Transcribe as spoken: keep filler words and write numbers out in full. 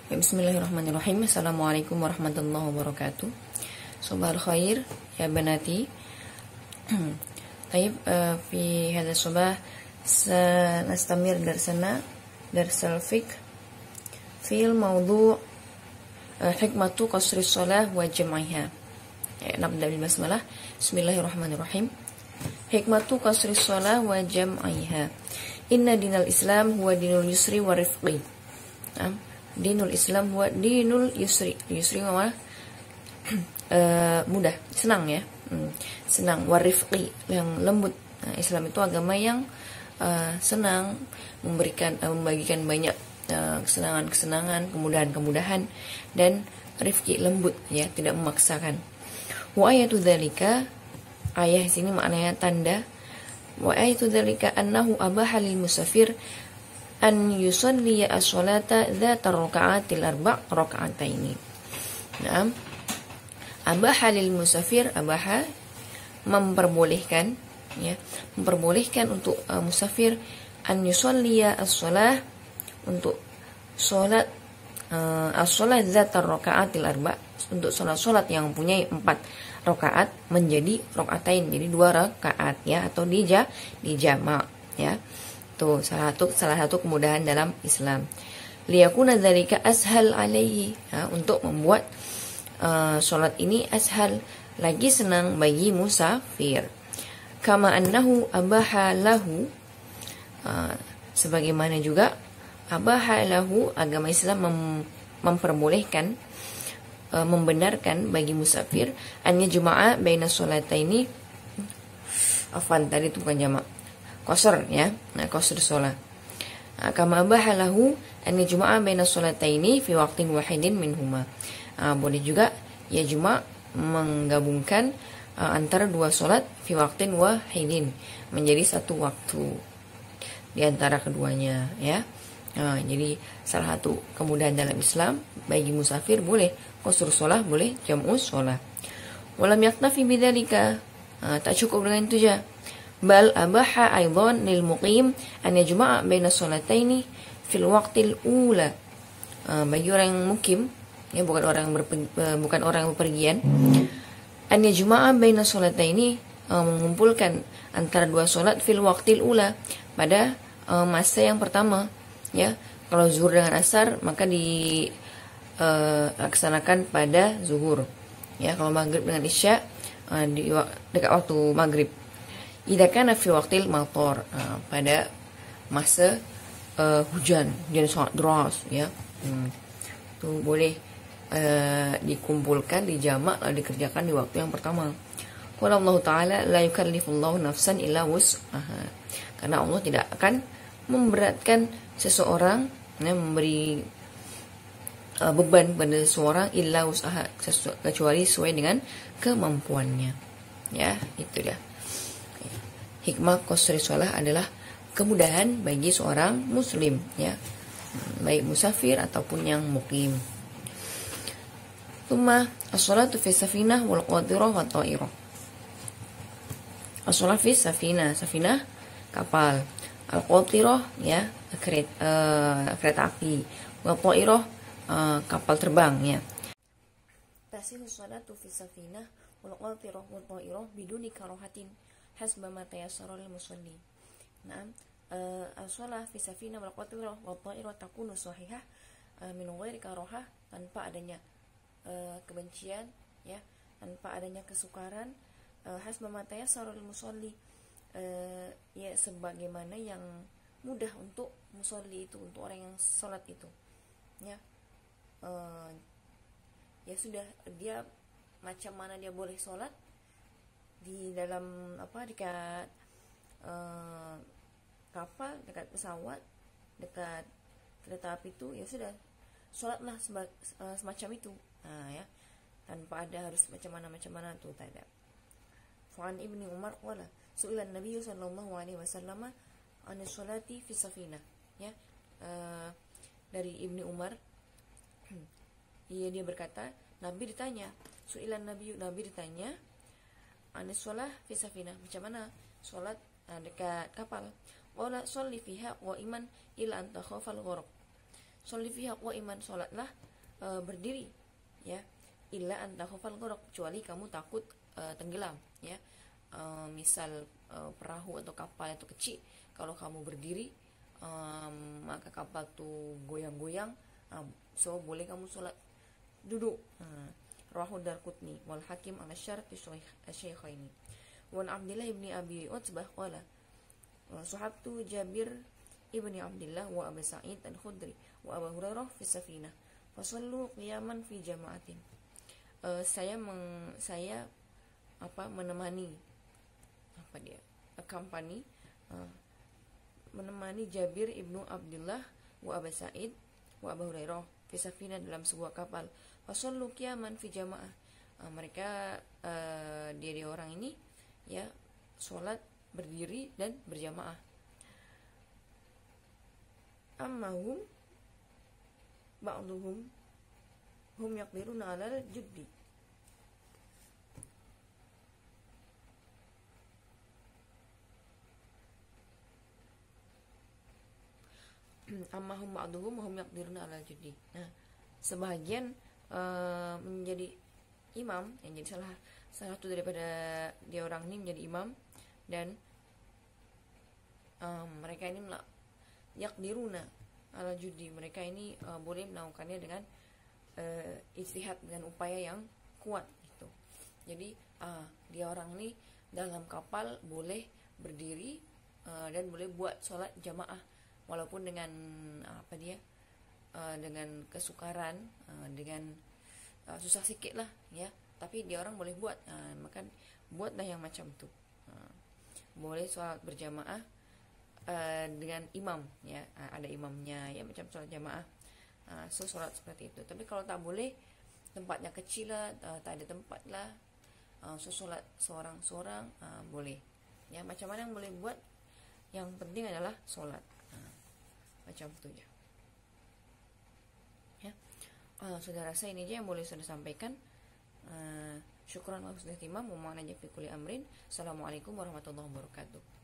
Bismillahirrahmanirrahim. Assalamualaikum warahmatullahi wabarakatuh. Sobahal khair ya banati. Taib fi hadha sobah sanastamir darsana darsal fiqh fil mawdu' hikmatu qasri shalah wa jam'iha. Nabda bil basmalah. Bismillahirrahmanirrahim. Hikmatu qasri shalah wa jam'iha. Inna dinal Islam huwa dinul yusri wa rifqi. Dinul Islam huwa dinul yusri. Yusri mana? uh, mudah, senang ya. Hmm. Senang, warifqi, yang lembut. Nah, Islam itu agama yang uh, senang, memberikan uh, membagikan banyak uh, kesenangan-kesenangan, kemudahan-kemudahan, dan rifqi, lembut ya, tidak memaksakan. Wa ayatu dzalika, ayah sini maknanya tanda. Wa ayatu dzalika annahu abaha lil musafir an yusalli as-salata dzata raka'atil arba' raka'ataini. Naam. Abaha lil musafir, abaha memperbolehkan ya, memperbolehkan untuk uh, musafir an yusalli as-salah, untuk salat uh, as-salat dzata raka'atil arba', untuk salat-salat yang mempunyai empat rakaat menjadi rakaatain, jadi dua rakaat ya, atau di ja, di jamak ya. Tuh salah satu salah satu kemudahan dalam Islam. Liyakuna dzalika ashal alaihi, ya, untuk membuat uh, salat ini ashal, lagi senang bagi musafir. Kama annahu abaha lahu, uh, sebagaimana juga abaha lahu, agama Islam mem memperbolehkan, uh, membenarkan bagi musafir an yajma'a baina sholataini. Afwan, tadi itu bukan jamak, qasr ya, nah qasr shalah. Kama bahalahu an yajma'a baina sholataini fi waqtin wahidin minhuma. Uh, boleh juga ya juma' menggabungkan uh, antara dua salat fi waqtin wahidin, menjadi satu waktu di antara keduanya ya. Uh, jadi salah satu kemudahan dalam Islam bagi musafir, boleh qasr shalah, boleh jam'u shalah. Walam yaktafi bidzalika, uh, tak cukup dengan itu saja. Bal abaha aidan lil muqim an yajma'a baina sholataini fil waqtil ula. Uh, bagi orang yang mukim ya, bukan orang yang uh, bukan orang yang bepergian, an yajma'a baina sholataini, uh, mengumpulkan antara dua salat fil waqtil ula, pada uh, masa yang pertama ya. Kalau zuhur dengan asar maka dilaksanakan uh, pada zuhur ya. Kalau maghrib dengan isya uh, di dekat waktu maghrib. Idza kana fi waqtil matar, uh, pada masa uh, hujan, hujan sangat deras ya. Hmm. Itu boleh uh, dikumpulkan di jamak, lalu dikerjakan di waktu yang pertama. Qala Allah Ta'ala la yukallifullahu nafsan illa wus'aha. Karena Allah tidak akan memberatkan seseorang, ya, memberi uh, beban pada seseorang illa wus'aha, kecuali sesuai dengan kemampuannya. Ya, itu dia. Hikmah qasri shalah adalah kemudahan bagi seorang muslim ya, baik musafir ataupun yang mukim. Tsumma as-shalatu fi safinah wal qadirah wa ta'irah. As-shalah fi safinah, safinah kapal, al-qadirah ya, kereta, uh, kereta api, wa ta'irah uh, kapal terbang ya. Tasihu shalatu fi safinah wal qadirah wa ta'irah biduni karahatin hasba ma tayassara lil musalli. Naam, uh, as-shalah fi safinah wal qatirah wa ta'irah takunu sahihah uh, min ghairi karahah, tanpa adanya uh, kebencian ya, tanpa adanya kesukaran, uh, hasba ma tayassara lil musalli, uh, ya sebagaimana yang mudah untuk musalli itu, untuk orang yang salat itu ya. Uh, ya sudah, dia macam mana dia boleh salat di dalam apa, dekat uh, kapal, dekat pesawat, dekat kereta api itu, ya sudah sholatlah seba, uh, semacam itu, nah, ya, tanpa ada harus macam mana macam mana tuh, tak ada. Fa'an Ibni Umar qala su'ilan Nabi sallallahu alaihi wasallam an sholati fi safinah ya. Uh, dari Ibni Umar, iya, dia berkata, Nabi ditanya, su'ilan Nabi, Nabi ditanya anis sholah fi safinah, macam mana sholat uh, dekat kapal. Wala sholli fiha wa iman ila anta khafal gharq. Sholli fiha qa'iman, sholatlah uh, berdiri, ya. Illa anta khafal gharq, kecuali kamu takut uh, tenggelam, ya. Uh, misal uh, perahu atau kapal itu kecil, kalau kamu berdiri um, maka kapal tuh goyang-goyang, um, so boleh kamu sholat duduk. uh, Rawahu Darqutni wal Hakim ala syarti asy-syaikhaini. Wa Abdullah ibni Abi Utbah qala sahabtu Jabir ibni Abdullah wa Abu Sa'id al-Khudri wa Abu Hurairah fi safinah fasallu qiyaman fi jama'atin. Uh, saya meng, saya apa menemani apa dia company uh, menemani Jabir ibnu Abdullah wa Abu Sa'id wa Abu Hurairah fi safinah, dalam sebuah kapal. Fasallu qiyaman fi jamaah, uh, mereka uh, dia orang ini, ya, sholat berdiri dan berjamaah. Ammahum ba'duhum hum yaqdiruna 'alal juddi. Ammahum ba'duhum hum yaqdiruna 'alal juddi. Nah, sebagian uh, menjadi imam, yang jadi salah salah satu daripada dia orang ini menjadi imam, dan um, mereka ini melak yakdiruna ala judi, mereka ini uh, boleh melakukannya dengan uh, ijtihad, dengan upaya yang kuat gitu. Jadi uh, dia orang ini dalam kapal boleh berdiri uh, dan boleh buat sholat jamaah walaupun dengan uh, apa dia uh, dengan kesukaran, uh, dengan uh, susah sikit lah, ya, tapi dia orang boleh buat. uh, maka buatlah yang macam tu. uh, boleh sholat berjamaah uh, dengan imam, ya, uh, ada imamnya, ya, macam sholat jamaah. uh, so sholat seperti itu. Tapi kalau tak boleh, tempatnya kecil lah, uh, tak ada tempat lah, uh, so sholat seorang-seorang uh, boleh, ya, macam mana yang boleh buat, yang penting adalah sholat. uh, macam tu ya, ya. Uh, saudara rasa ini aja yang boleh saya sampaikan. uh, Syukran wa husnul ihtimam wa ma'ana fi kulli amrin. Assalamualaikum warahmatullahi wabarakatuh.